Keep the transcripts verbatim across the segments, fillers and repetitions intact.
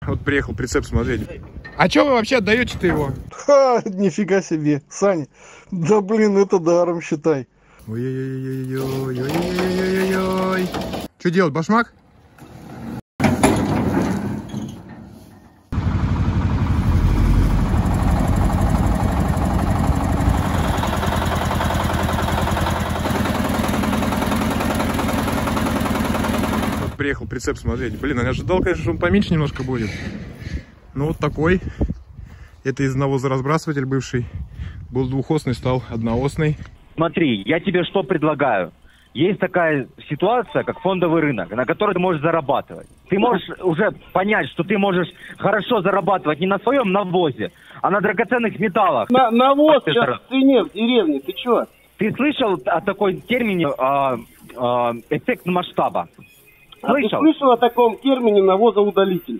Вот приехал прицеп смотреть. А что вы вообще отдаете-то его? Ха, нифига себе, Саня. Да блин, это даром считай. Ой-ой-ой-ой-ой-ой-ой-ой-ой. Что делать, башмак? Приехал прицеп смотреть. Блин, я ожидал, конечно, что он поменьше немножко будет. Ну вот такой. Это из навозоразбрасыватель бывший. Был двухосный, стал одноосный. Смотри, я тебе что предлагаю. Есть такая ситуация, как фондовый рынок, на которой ты можешь зарабатывать. Ты можешь уже понять, что ты можешь хорошо зарабатывать не на своем навозе, а на драгоценных металлах. На, навоз сейчас в цене в деревне, ты чё? Ты слышал о такой термине а, а, эффект масштаба? А ты слышал о таком термине навозоудалитель?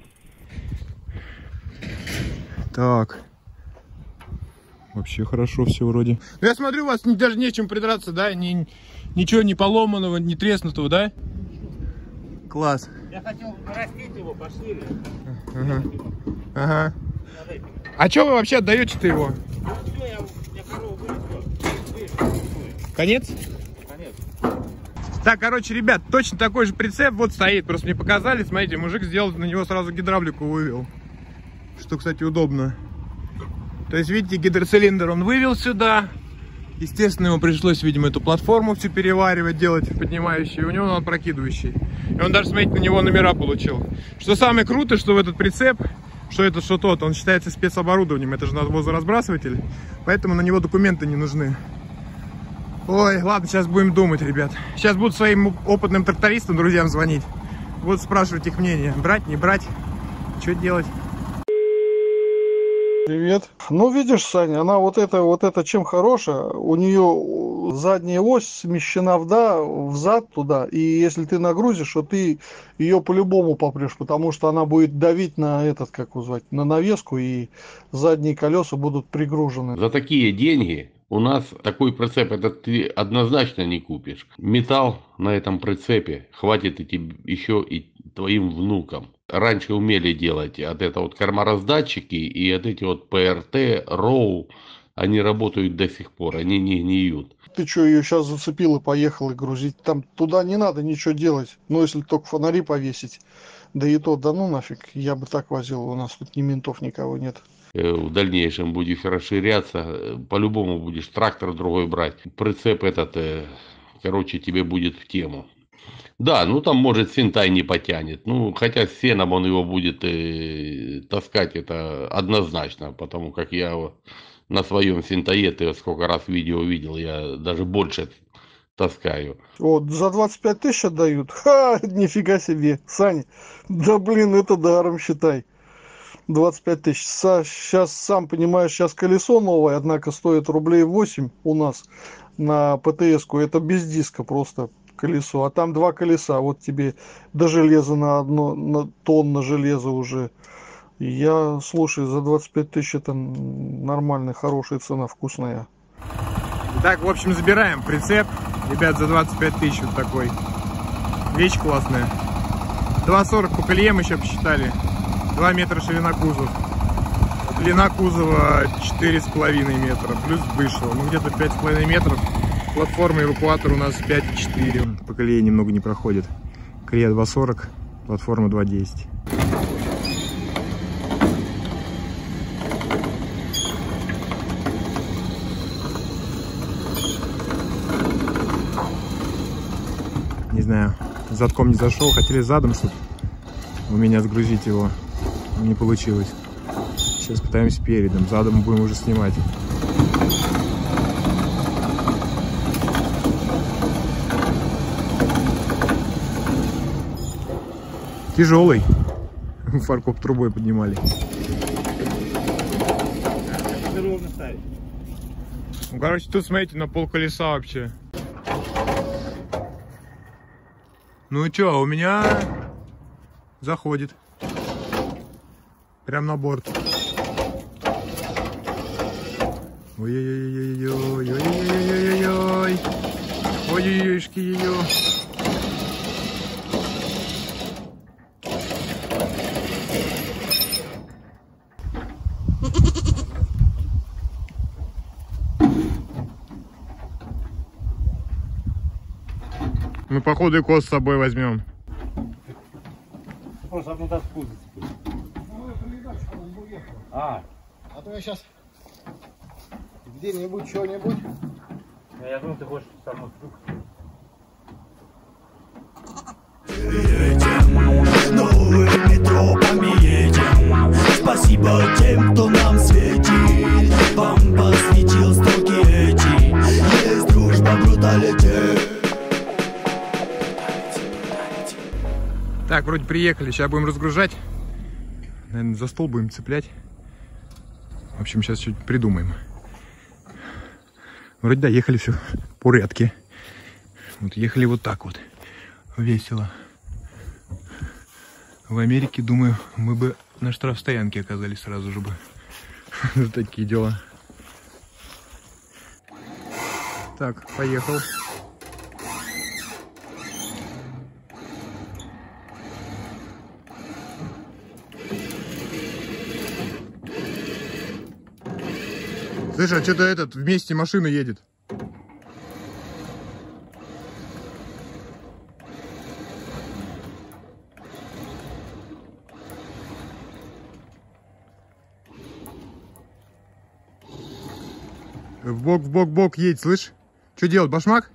Так. Вообще хорошо все вроде. Ну, я смотрю, у вас не, даже нечем придраться, да? Ни, ничего не поломанного, не треснутого, да? Класс. Я хотел нарастить его пошире. Ага. Ага. А что вы вообще отдаете-то его? Ну все, я, я корову вырастил. Конец? Конец. Так, короче, ребят, точно такой же прицеп вот стоит. Просто мне показали, смотрите, мужик сделал, на него сразу гидравлику вывел. Что, кстати, удобно. То есть, видите, гидроцилиндр он вывел сюда. Естественно, ему пришлось, видимо, эту платформу всю переваривать, делать поднимающую. У него он опрокидывающий. И он даже, смотрите, на него номера получил. Что самое крутое, что в этот прицеп, что это, что тот, он считается спецоборудованием. Это же навозоразбрасыватель. Поэтому на него документы не нужны. Ой, ладно, сейчас будем думать, ребят. Сейчас буду своим опытным трактористам, друзьям, звонить. Буду спрашивать их мнение. Брать, не брать, что делать. Привет. Ну, видишь, Саня, она вот это, вот это чем хорошая, у нее задняя ось смещена вда, взад туда, и если ты нагрузишь, то ты ее по-любому попрешь, потому что она будет давить на этот, как его звать, на навеску, и задние колеса будут пригружены. За такие деньги у нас такой прицеп этот ты однозначно не купишь. Металл на этом прицепе хватит и еще и твоим внукам. Раньше умели делать от это вот кормораздатчики и от эти вот ПРТ, РОУ, они работают до сих пор, они не гниют. Ты что, ее сейчас зацепил и поехал и грузить? Там туда не надо ничего делать, ну если только фонари повесить. Да и то, да ну нафиг, я бы так возил, у нас тут ни ментов, никого нет. В дальнейшем будешь расширяться, по-любому будешь трактор другой брать. Прицеп этот, короче, тебе будет в тему. Да, ну там может синтай не потянет. Ну, хотя с сеном он его будет э, таскать, это однозначно. Потому как я на своем синтае, ты сколько раз видео видел, я даже больше таскаю. Вот, за двадцать пять тысяч отдают? Ха, нифига себе, Саня. Да блин, это даром считай. двадцать пять тысяч. Сейчас, сам понимаешь, сейчас колесо новое, однако стоит рублей восемь у нас на ПТС-ку. Это без диска просто колесо. А там два колеса. Вот тебе до железа на одно, на тонна железа уже. И я, слушай, за двадцать пять тысяч это нормальная, хорошая цена, вкусная. Так, в общем, забираем прицеп. Ребят, за двадцать пять тысяч вот такой. Вещь классная. два сорок по колее мы еще посчитали. два метра ширина кузов. Длина кузова четыре с половиной метра. Плюс вышло. Ну, где-то пять с половиной метров. Платформа эвакуатор у нас пять и четыре. По колее немного не проходит. Колея два сорок, платформа два десять. Не знаю, задком не зашел. Хотели задом, чтобы у меня сгрузить его. Не получилось. Сейчас пытаемся передом. Задом будем уже снимать. Тяжелый. Фаркоп трубой поднимали. Ну, короче, тут, смотрите, на пол колеса вообще. Ну и что, у меня заходит. Прям на борт. Ой-ой-ой-ой-ой-ой-ой-ой-ой-ой. Ой-ой-ой-ой-ой. Мы походу и коз с собой возьмем. Просто одну доску зацепил. А, А то я сейчас где-нибудь что-нибудь. я думал, ты хочешь со мной трюк. Новыми тропами едем. Спасибо тем, кто нам светит. Вам посвятил строки эти. Есть дружба, бруталитет. Так, вроде приехали, сейчас будем разгружать. Наверное, за стол будем цеплять. В общем, сейчас чуть придумаем. Вроде доехали, все в порядке. Вот ехали вот так вот. Весело. В Америке, думаю, мы бы на штрафстоянке оказались сразу же бы. За такие дела. Так, поехал. Слышь, а что-то этот вместе машина едет. В бок, в бок, в бок едет, слышь? Что делать, башмак?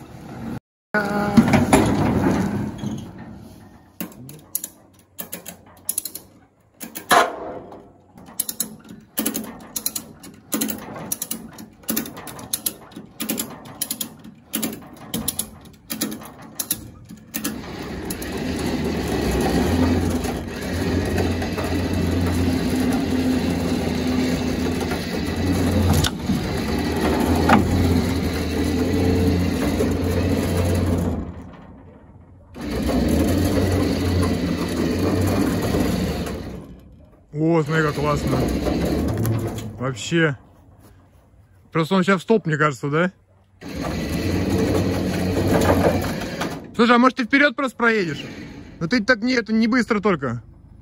О, смотри, как классно. Вообще. Просто он сейчас в столб, мне кажется, да? Слушай, а может ты вперед просто проедешь? Ну ты так не, это не быстро только.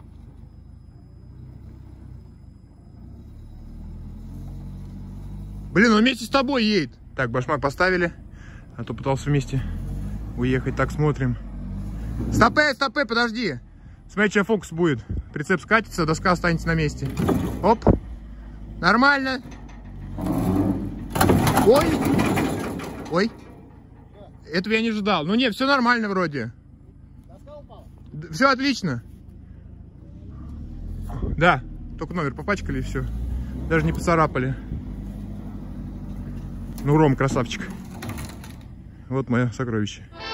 Блин, он вместе с тобой едет. Так, башмак поставили. А то пытался вместе уехать. Так, смотрим. Стопэ, стопэ, подожди. Смотри, что фокус будет. Прицеп скатится, доска останется на месте. Оп. Нормально. Ой. Ой. Этого я не ожидал. Ну нет, все нормально вроде. Все отлично. Да. Только номер попачкали и все. Даже не поцарапали. Ну, Ром, красавчик. Вот мое сокровище.